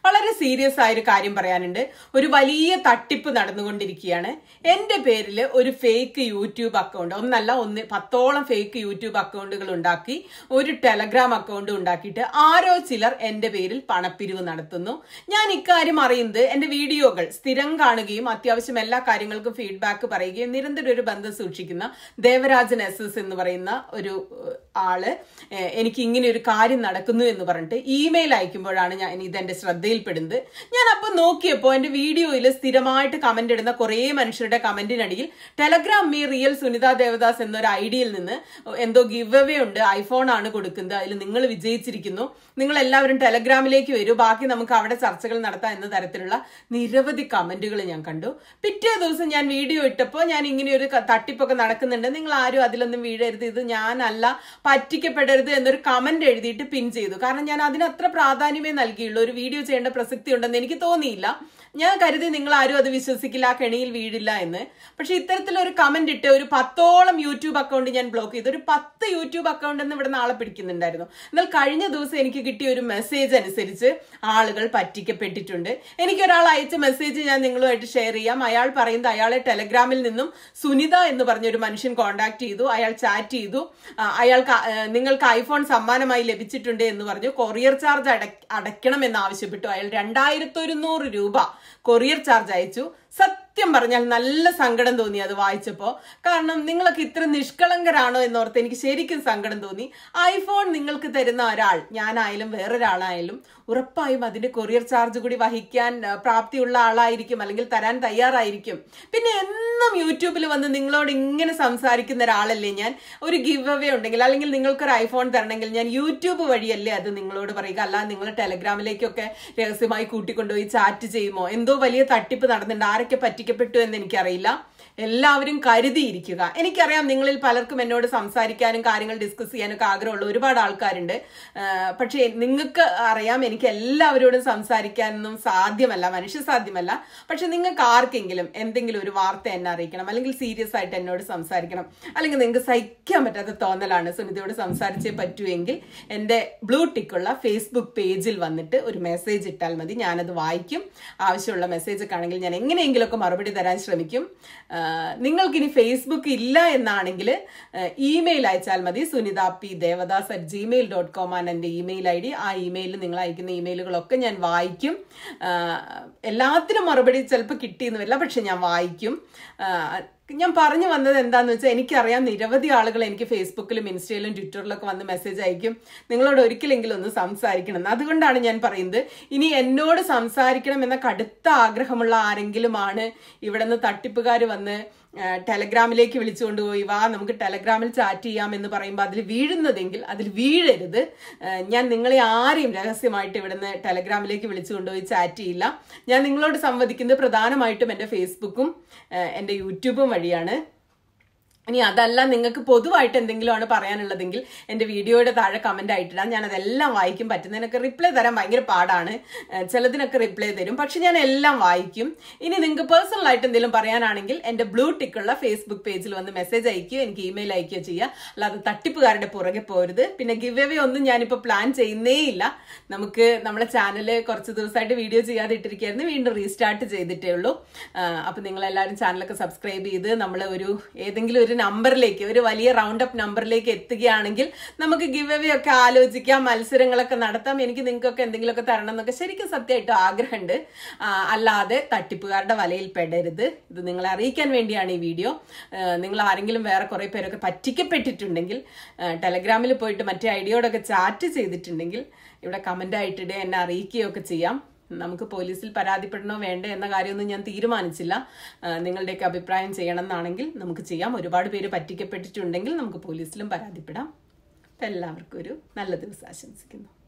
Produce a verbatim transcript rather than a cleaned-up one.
വളരെ സീരിയസ് ആയൊരു കാര്യം പറയാനുണ്ട്. ഒരു വലിയ തട്ടിപ്പ് നടന്നുകൊണ്ടിരിക്കുകയാണ്. എന്റെ പേരിൽ ഒരു ഫേക്ക് യൂട്യൂബ് അക്കൗണ്ട്, ഒന്നല്ല ഒന്ന് പത്തോളം ഫേക്ക് യൂട്യൂബ് അക്കൗണ്ടുകൾ ഉണ്ടാക്കി ഒരു ടെലഗ്രാം അക്കൗണ്ട് ഉണ്ടാക്കിയിട്ട് ആരോ ചിലർ എന്റെ പേരിൽ പണപ്പിരിവ് നടത്തുന്നു. ഞാൻ ഇക്കാര്യം അറിയുന്നത് എന്റെ വീഡിയോകൾ സ്ഥിരം കാണുകയും അത്യാവശ്യം എല്ലാ കാര്യങ്ങൾക്കും ഫീഡ്ബാക്ക് പറയുകയും നിരന്തരം ഒരു ബന്ധം സൂക്ഷിക്കുന്ന ദേവരാജൻ എസ് എസ് എന്ന് പറയുന്ന ഒരു ആള് എനിക്ക് ഇങ്ങനെ ഒരു കാര്യം നടക്കുന്നു എന്ന് പറഞ്ഞിട്ട് ഇമെയിൽ അയക്കുമ്പോഴാണ് ഞാൻ ഇതെന്റെ ശ്രദ്ധയിൽപ്പെടുന്നത്. ഞാൻ അപ്പൊ നോക്കിയപ്പോ എന്റെ വീഡിയോയിൽ സ്ഥിരമായിട്ട് കമന്റ് ഇടുന്ന കുറെ മനുഷ്യരുടെ കമന്റിനടിയിൽ Telegram me real Sunitha Devadas എന്നൊരു ഐഡിയയിൽ നിന്ന് എന്തോ ഗിവ് അവേ ഉണ്ട്, ഐഫോൺ ആണ് കൊടുക്കുന്നത്, അതിൽ നിങ്ങൾ വിജയിച്ചിരിക്കുന്നു, നിങ്ങൾ എല്ലാവരും ടെലഗ്രാമിലേക്ക് വരൂ, ബാക്കി നമുക്ക് അവിടെ ചർച്ചകൾ നടത്താം എന്ന തരത്തിലുള്ള നിരവധി കമന്റുകൾ ഞാൻ കണ്ടു. പിറ്റേ ദിവസം ഞാൻ വീഡിയോ ഇട്ടപ്പോൾ ഞാൻ ഇങ്ങനെ ഒരു തട്ടിപ്പൊക്കെ നടക്കുന്നുണ്ട്, നിങ്ങൾ ആരും അതിലൊന്നും വീഴരുത്, ഇത് ഞാനല്ല, പറ്റിക്കപ്പെടരുത് എന്നൊരു കമന്റ് എഴുതിയിട്ട് പിൻ ചെയ്തു. കാരണം ഞാൻ അതിന് അത്ര പ്രാധാന്യമേ നൽകിയുള്ളൂ. ഒരു വീഡിയോ ചെയ്യേണ്ട പ്രസക്തി ഉണ്ടെന്ന് എനിക്ക് തോന്നിയില്ല. ഞാൻ കരുതി നിങ്ങൾ ആരും അത് വിശ്വസിക്കില്ല, കെണിയിൽ വീഴില്ല എന്ന്. പക്ഷെ ഇത്തരത്തിലൊരു കമന്റ് ഇട്ട് ഒരു പത്തോളം യൂട്യൂബ് അക്കൗണ്ട് ഞാൻ ബ്ലോക്ക് ചെയ്തു. ഒരു പത്ത് യൂട്യൂബ് അക്കൗണ്ട് എന്ന് ഇവിടെ നാളെ പിടിക്കുന്നുണ്ടായിരുന്നു. എന്നാൽ കഴിഞ്ഞ ദിവസം എനിക്ക് കിട്ടിയ ഒരു മെസ്സേജ് അനുസരിച്ച് ആളുകൾ പറ്റിക്കപ്പെട്ടിട്ടുണ്ട്. എനിക്കൊരാൾ അയച്ച മെസ്സേജ് ഞാൻ നിങ്ങളുമായിട്ട് ഷെയർ ചെയ്യാം. അയാൾ പറയുന്നത് അയാളെ ടെലഗ്രാമിൽ നിന്നും സുനിത എന്ന് പറഞ്ഞൊരു മനുഷ്യൻ കോണ്ടാക്ട് ചെയ്തു, അയാൾ ചാറ്റ് ചെയ്തു, അയാൾക്ക് നിങ്ങൾക്ക് ഐഫോൺ സമ്മാനമായി ലഭിച്ചിട്ടുണ്ട് എന്ന് പറഞ്ഞു, കൊറിയർ ചാർജ് അടയ്ക്കണം എന്ന് ആവശ്യപ്പെട്ടു. അയാൾ രണ്ടായിരത്തി ഒരുന്നൂറ് രൂപ കൊറിയർ ചാർജ് അയച്ചു. സത്യം പറഞ്ഞാൽ നല്ല സങ്കടം തോന്നി അത് വായിച്ചപ്പോ. കാരണം നിങ്ങളൊക്കെ ഇത്ര നിഷ്കളങ്കരാണോ എന്നോർത്ത് എനിക്ക് ശരിക്കും സങ്കടം തോന്നി. ഐഫോൺ നിങ്ങൾക്ക് തരുന്ന ഒരാൾ, ഞാനായാലും വേറൊരാളായാലും, ഉറപ്പായും അതിന്റെ കൊറിയർ ചാർജ് കൂടി വഹിക്കാൻ പ്രാപ്തിയുള്ള ആളായിരിക്കും, അല്ലെങ്കിൽ തരാൻ തയ്യാറായിരിക്കും. പിന്നെ എന്നും യൂട്യൂബിൽ വന്ന് നിങ്ങളോട് ഇങ്ങനെ സംസാരിക്കുന്ന ഒരാളല്ലേ ഞാൻ. ഒരു ഗിവ് അവേ ഉണ്ടെങ്കിൽ അല്ലെങ്കിൽ നിങ്ങൾക്കൊരു ഐഫോൺ തരണമെങ്കിൽ ഞാൻ യൂട്യൂബ് വഴിയല്ലേ അത് നിങ്ങളോട് പറയുക, അല്ലാതെ നിങ്ങൾ ടെലഗ്രാമിലേക്കൊക്കെ രഹസ്യമായി കൂട്ടിക്കൊണ്ടുപോയി ചാറ്റ് ചെയ്യുമോ? എന്തോ വലിയ തട്ടിപ്പ് നടന്നിട്ടുണ്ട്. ആരൊക്കെ പറ്റിക്കപ്പെട്ടു എന്ന് എനിക്കറിയില്ല. എല്ലാവരും കരുതിയിരിക്കുക. എനിക്കറിയാം നിങ്ങളിൽ പലർക്കും എന്നോട് സംസാരിക്കാനും കാര്യങ്ങൾ ഡിസ്കസ് ചെയ്യാനൊക്കെ ആഗ്രഹമുള്ള ഒരുപാട് ആൾക്കാരുണ്ട്. പക്ഷെ നിങ്ങൾക്ക് അറിയാം എനിക്ക് എല്ലാവരോടും സംസാരിക്കാനൊന്നും സാധ്യമല്ല, മനുഷ്യ സാധ്യമല്ല. പക്ഷെ നിങ്ങൾക്ക് ആർക്കെങ്കിലും എന്തെങ്കിലും ഒരു വാർത്ത എന്നെ അറിയിക്കണം, അല്ലെങ്കിൽ സീരിയസ് ആയിട്ട് എന്നോട് സംസാരിക്കണം, അല്ലെങ്കിൽ നിങ്ങൾക്ക് സഹിക്കാൻ പറ്റാത്ത തോന്നലാണ് സുനിതയോട് സംസാരിച്ചേ പറ്റുമെങ്കിൽ എൻ്റെ ബ്ലൂ ടിക്കുള്ള ഫേസ്ബുക്ക് പേജിൽ വന്നിട്ട് ഒരു മെസ്സേജ് ഇട്ടാൽ മതി. ഞാനത് വായിക്കും. ആവശ്യമുള്ള മെസ്സേജൊക്കെ ആണെങ്കിൽ ഞാൻ എങ്ങനെയെങ്കിലുമൊക്കെ മറുപടി തരാൻ ശ്രമിക്കും. നിങ്ങൾക്കിനി ഫേസ്ബുക്ക് ഇല്ല എന്നാണെങ്കിൽ ഇമെയിൽ അയച്ചാൽ മതി. Sunitha P Devadas at Gmail dot com ആണ് എൻ്റെ ഇമെയിൽ ഐ ഡി. ആ ഇമെയിലിൽ നിങ്ങൾ അയക്കുന്ന ഇമെയിലുകളൊക്കെ ഞാൻ വായിക്കും. എല്ലാത്തിനും മറുപടി ചിലപ്പോൾ കിട്ടിയെന്ന് വരില്ല, പക്ഷെ ഞാൻ വായിക്കും. ഞാൻ പറഞ്ഞു വന്നത് എന്താന്ന് വെച്ചാൽ എനിക്കറിയാം നിരവധി ആളുകൾ എനിക്ക് ഫേസ്ബുക്കിലും ഇൻസ്റ്റയിലും ട്വിറ്ററിലൊക്കെ വന്ന് മെസ്സേജ് അയക്കും, നിങ്ങളോട് ഒരിക്കലെങ്കിലും ഒന്ന് സംസാരിക്കണം എന്ന്. അതുകൊണ്ടാണ് ഞാൻ പറയുന്നത്, ഇനി എന്നോട് സംസാരിക്കണം എന്ന കടുത്ത ആഗ്രഹമുള്ള ആരെങ്കിലുമാണ് ഇവിടെ നിന്ന് തട്ടിപ്പുകാർ വന്ന് ടെലഗ്രാമിലേക്ക് വിളിച്ചുകൊണ്ടുപോയി വാ നമുക്ക് ടെലഗ്രാമിൽ ചാറ്റ് ചെയ്യാം എന്ന് പറയുമ്പോൾ അതിൽ വീഴുന്നതെങ്കിൽ അതിൽ വീഴരുത്. ഞാൻ നിങ്ങളെ ആരെയും രഹസ്യമായിട്ട് ഇവിടുന്ന് ടെലഗ്രാമിലേക്ക് വിളിച്ചുകൊണ്ടുപോയി ചാറ്റ് ചെയ്യില്ല. ഞാൻ നിങ്ങളോട് സംവദിക്കുന്നത് പ്രധാനമായിട്ടും എൻ്റെ ഫേസ്ബുക്കും എൻ്റെ യൂട്യൂബും വഴിയാണ്. ഇനി അതല്ല നിങ്ങൾക്ക് പൊതുവായിട്ട് എന്തെങ്കിലുമാണ് പറയാനുള്ളതെങ്കിൽ എൻ്റെ വീഡിയോയുടെ താഴെ കമന്റ് ആയിട്ടിടാം. ഞാൻ അതെല്ലാം വായിക്കും. പറ്റുന്നതിനൊക്കെ റിപ്ലൈ തരാൻ ഭയങ്കര പാടാണ്, ചിലതിനൊക്കെ റിപ്ലൈ തരും, പക്ഷെ ഞാൻ എല്ലാം വായിക്കും. ഇനി നിങ്ങൾക്ക് പേഴ്സണൽ ആയിട്ട് എന്തെങ്കിലും പറയാനാണെങ്കിൽ എൻ്റെ ബ്ലൂ ടിക്കുള്ള ഫേസ്ബുക്ക് പേജിൽ വന്ന് മെസ്സേജ് അയക്കുകയോ എനിക്ക് ഇമെയിൽ അയക്കുകയോ ചെയ്യുക. അല്ലാതെ തട്ടിപ്പുകാരുടെ പുറകെ പോരുത്. പിന്നെ ഗിവ് അവേ ഒന്നും ഞാനിപ്പോൾ പ്ലാൻ ചെയ്യുന്നേ ഇല്ല. നമുക്ക് നമ്മളെ ചാനൽ കുറച്ച് ദിവസമായിട്ട് വീഡിയോ ചെയ്യാതെ ഇട്ടിരിക്കുകയായിരുന്നു, വീണ്ടും റീസ്റ്റാർട്ട് ചെയ്തിട്ടേ ഉള്ളൂ. അപ്പം നിങ്ങളെല്ലാവരും ചാനലൊക്കെ സബ്സ്ക്രൈബ് ചെയ്ത് നമ്മൾ ഒരു ഏതെങ്കിലും ഒരു നമ്പറിലേക്ക്, ഒരു വലിയ റൗണ്ട് അപ്പ് നമ്പറിലേക്ക് എത്തുകയാണെങ്കിൽ നമുക്ക് ഗിവ് അവേ ഒക്കെ ആലോചിക്കാം, മത്സരങ്ങളൊക്കെ നടത്താം. എനിക്ക് നിങ്ങൾക്കൊക്കെ എന്തെങ്കിലുമൊക്കെ തരണം എന്നൊക്കെ ശരിക്കും സത്യമായിട്ട് ആഗ്രഹമുണ്ട്. അല്ലാതെ തട്ടിപ്പുകാരുടെ വലയിൽ പെടരുത്. ഇത് നിങ്ങളെ അറിയിക്കാൻ വേണ്ടിയാണ് ഈ വീഡിയോ. നിങ്ങൾ ആരെങ്കിലും വേറെ കുറെ പേരൊക്കെ പറ്റിക്കപ്പെട്ടിട്ടുണ്ടെങ്കിൽ, ടെലഗ്രാമിൽ പോയിട്ട് മറ്റേ ഐഡിയോടൊക്കെ ചാറ്റ് ചെയ്തിട്ടുണ്ടെങ്കിൽ ഇവിടെ കമന്റ് ആയിട്ടിടെ എന്നെ അറിയിക്കുകയൊക്കെ ചെയ്യാം. നമുക്ക് പോലീസിൽ പരാതിപ്പെടണോ വേണ്ടേ എന്ന കാര്യമൊന്നും ഞാൻ തീരുമാനിച്ചില്ല. നിങ്ങളുടെയൊക്കെ അഭിപ്രായം ചെയ്യണം എന്നാണെങ്കിൽ നമുക്ക് ചെയ്യാം. ഒരുപാട് പേര് പറ്റിക്കപ്പെട്ടിട്ടുണ്ടെങ്കിൽ നമുക്ക് പോലീസിലും പരാതിപ്പെടാം. എല്ലാവർക്കും ഒരു നല്ല ദിവസം ആശംസിക്കുന്നു.